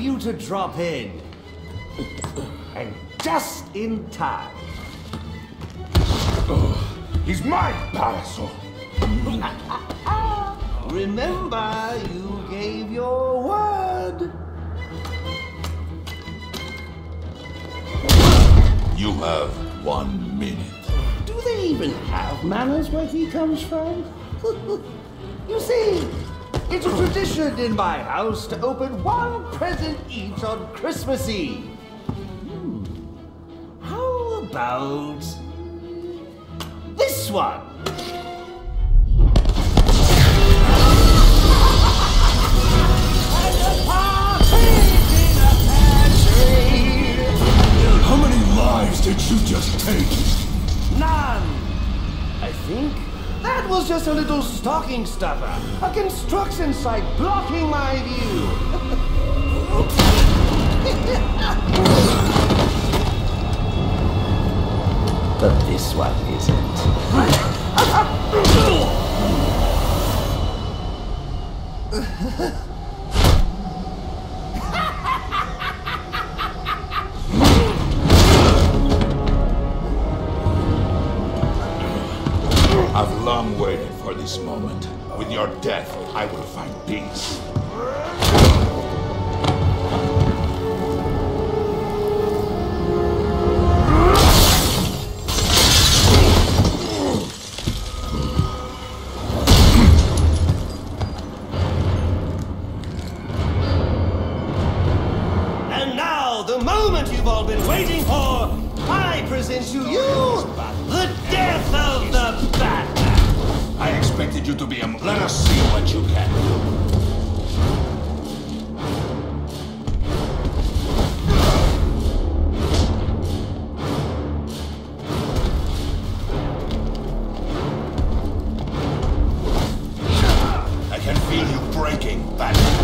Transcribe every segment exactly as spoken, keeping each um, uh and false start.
you to drop in. And just in time. Oh, he's my parasol. Remember, you gave your word. You have one minute. Do they even have manners where he comes from? You see, it's a tradition in my house to open one present each on Christmas Eve. Hmm. How about this one? How many lives did you just take? None. I think that was just a little stocking stuffer. A construction site blocking my view. But this one isn't. I've long waited for this moment. With your death, I will find peace. And now, the moment you've all been waiting for, I present to you the death of the Batman. I expected you to be a... Let us see what you can do. I can feel you breaking, Batman.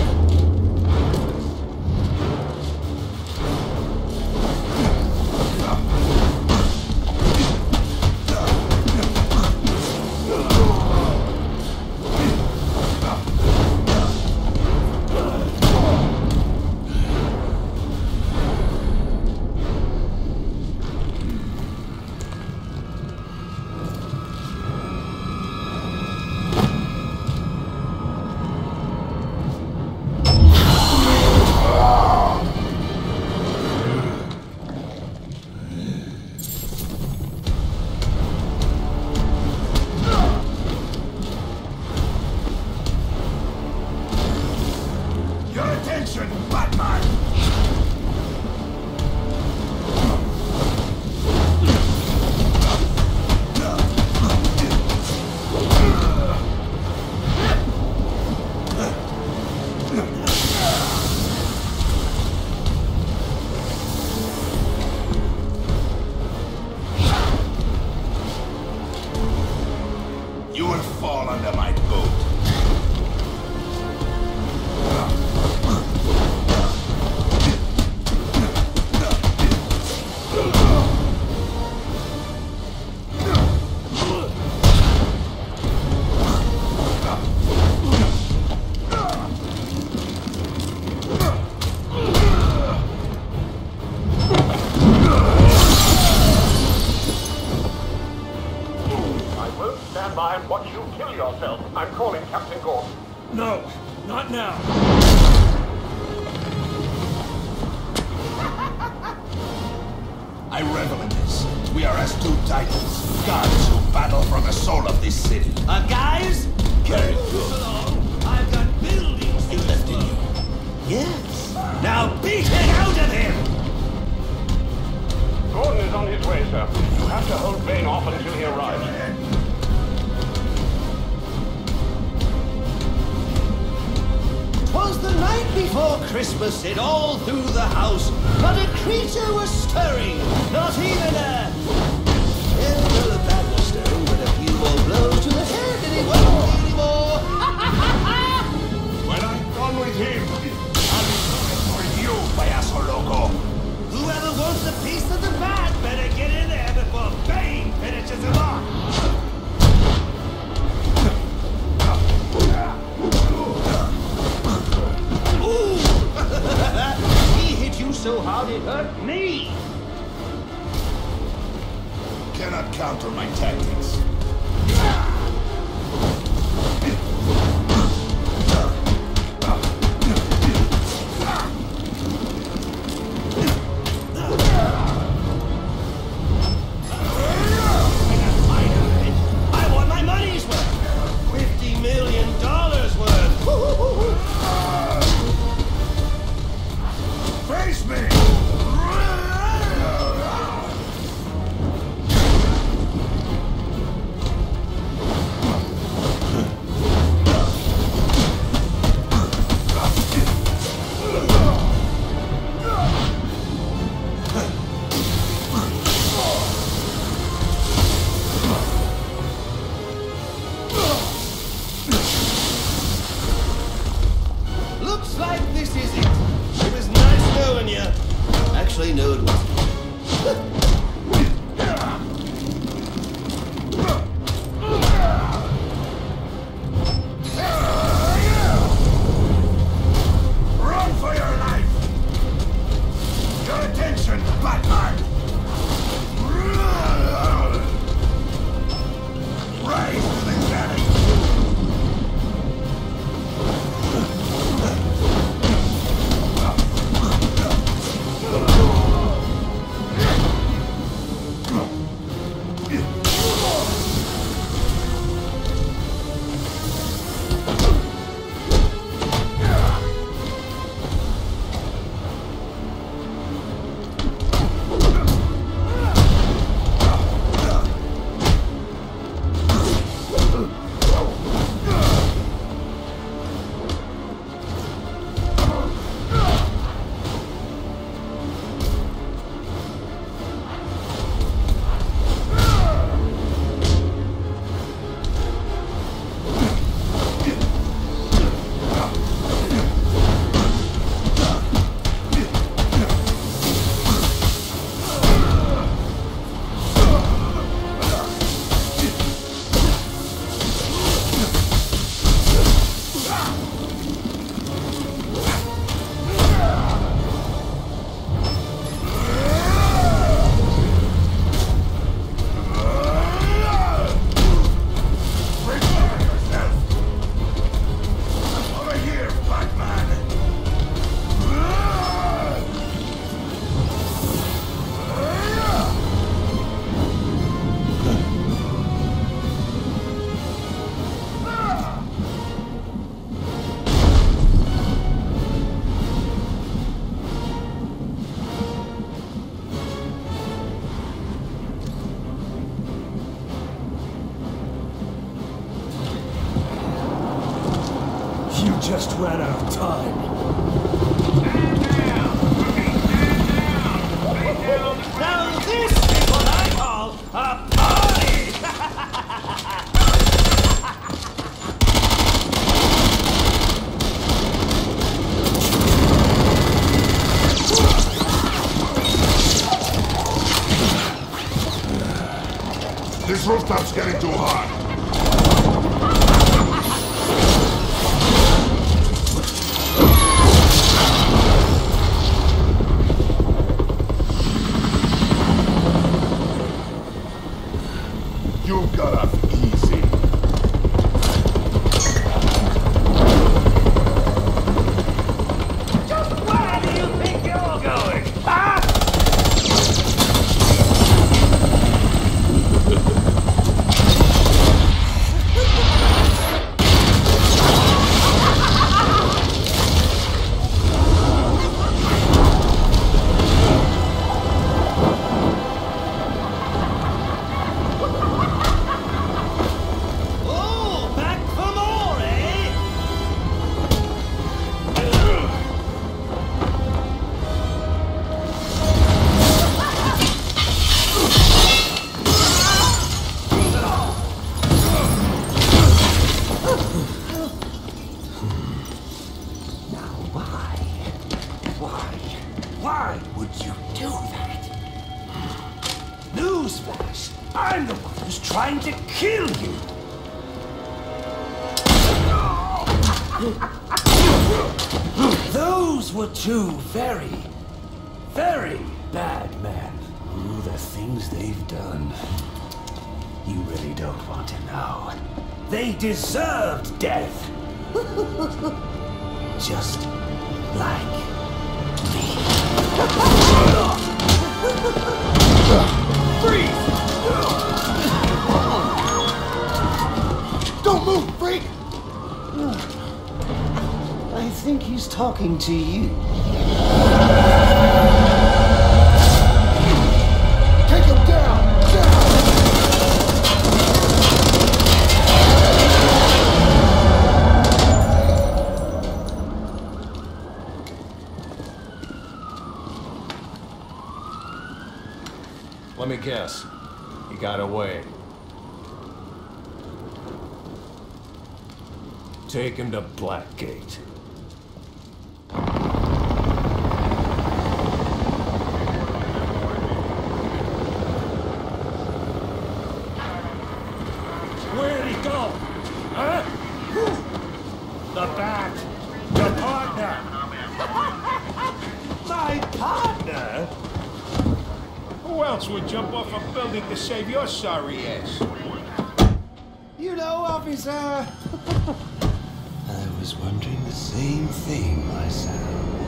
It all through the house, not a creature was stirring, not even a... Well, no, the bat was stirring, but a few more blows to the head and he won't be anymore. When I'm done with him, I'll be coming for you, payaso loco. Whoever wants a piece of the bat better get in there before Bane finishes him off. Ooh! so hard it hurt me! Cannot counter my tactics. Just ran out of time. Now this is what I call a party! This rooftop's getting too hot. You got off easy. Just where do you think you're going, huh? Why would you do that? Newsflash! I'm the one who's trying to kill you! Those were two very, Very bad man. Ooh, the things they've done. You really don't want to know. They deserved death. Just like me. Freeze! Don't move, freak! I think he's talking to you. Take him down! Down! Let me guess. He got away. Take him to Blackgate. Where'd he go? Huh? The Bat. Your partner. My partner? Who else would jump off a building to save your sorry ass? You know, officer. I was wondering the same thing myself.